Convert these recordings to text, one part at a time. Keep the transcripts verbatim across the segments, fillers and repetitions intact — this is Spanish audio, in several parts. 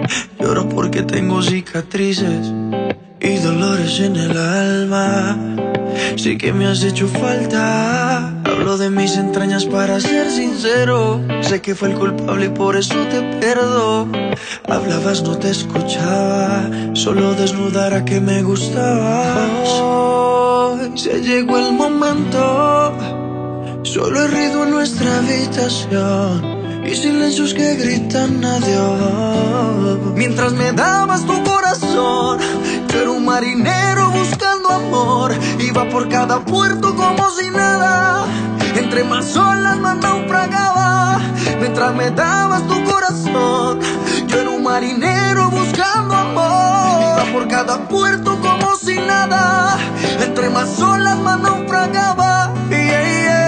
Lloro porque tengo cicatrices y dolores en el alma. Sé que me has hecho falta. Hablo de mis entrañas para ser sincero. Sé que fue el culpable y por eso te perdo. Hablabas, no te escuchaba. Solo desnudar a que me gustabas. Hoy se llegó el momento. Solo he ruido en nuestra habitación y silencios que gritan adiós. Mientras me dabas tu corazón, yo era un marinero buscando amor. Iba por cada puerto como si nada. Entre más olas más naufragaba. Mientras me dabas tu corazón, yo era un marinero buscando amor. Iba por cada puerto como si nada. Entre más olas más naufragaba. Yeah, yeah.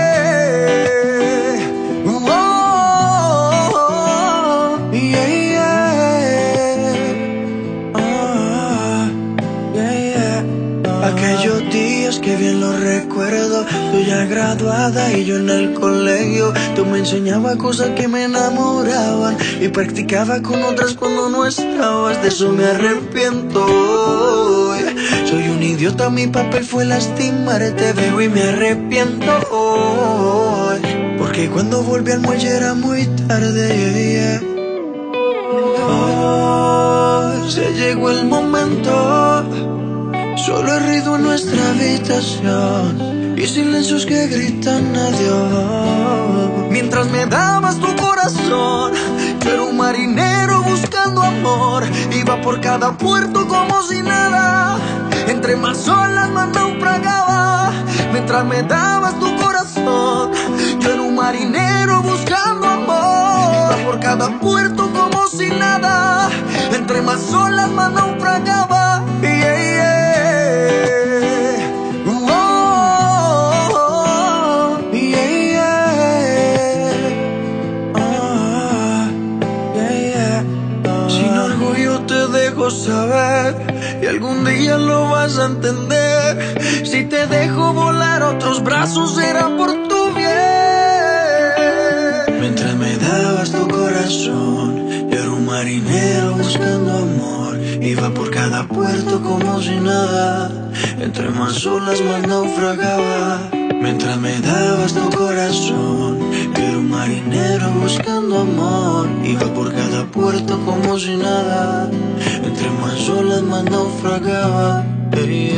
Aquellos días que bien los recuerdo, tú ya graduada y yo en el colegio. Tú me enseñabas cosas que me enamoraban y practicaba con otras cuando no estabas. De eso me arrepiento hoy. Soy un idiota, mi papel fue lastimarte, veo y me arrepiento hoy. Porque cuando volví al muelle era muy tarde, yeah, yeah. Hoy se llegó el momento. Solo he ruido en nuestra habitación y silencios que gritan adiós. Mientras me dabas tu corazón, yo era un marinero buscando amor. Iba por cada puerto como si nada. Entre más olas más naufragaba. Mientras me dabas tu corazón, yo era un marinero buscando amor. Iba por cada puerto como si nada. Entre más olas más naufragaba. Yeah, yeah. Saber y algún día lo vas a entender. Si te dejo volar a otros brazos será por tu bien. Mientras me dabas tu corazón, yo era un marinero buscando amor. Iba por cada puerto como si nada. Entre más olas más naufragaba. Mientras me dabas tu corazón, yo era un marinero buscando amor. Iba por cada puerto como si nada. Entre más olas más naufragaba. Hey.